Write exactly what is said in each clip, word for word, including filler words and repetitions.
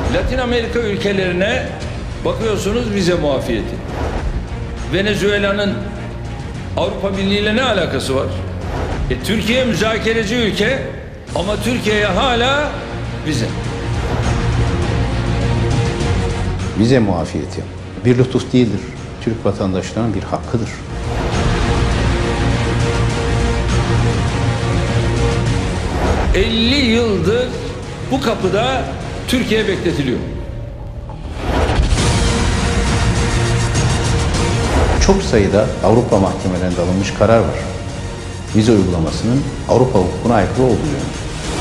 Latin Amerika ülkelerine bakıyorsunuz vize muafiyeti. Venezuela'nın Avrupa Birliği ile ne alakası var? E, Türkiye müzakereci ülke ama Türkiye'ye hala vize. Vize muafiyeti bir lütuf değildir. Türk vatandaşlarının bir hakkıdır. elli yıldır bu kapıda Türkiye bekletiliyor. Çok sayıda Avrupa mahkemelerinde alınmış karar var. Vize uygulamasının Avrupa hukukuna aykırı olduğu yönünde.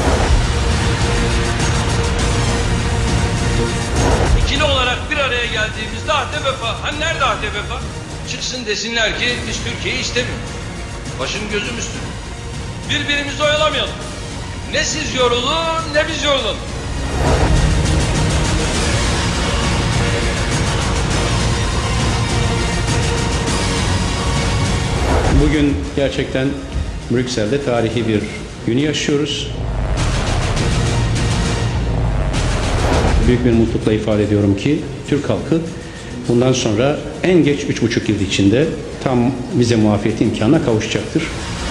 İkili olarak bir araya geldiğimizde ahde vefa. Hani nerede ahde vefa? Çıksın desinler ki biz Türkiye'yi istemiyoruz. Başım gözüm üstüne. Birbirimizi oyalamayalım. Ne siz yorulun ne biz yorulalım. Bugün gerçekten Brüksel'de tarihi bir günü yaşıyoruz. Büyük bir mutlulukla ifade ediyorum ki Türk halkı bundan sonra en geç üç buçuk yıl içinde tam vize muafiyeti imkanına kavuşacaktır.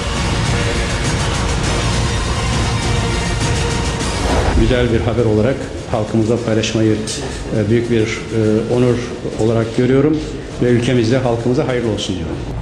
Güzel bir haber olarak halkımızla paylaşmayı büyük bir onur olarak görüyorum ve ülkemizde halkımıza hayırlı olsun diyorum.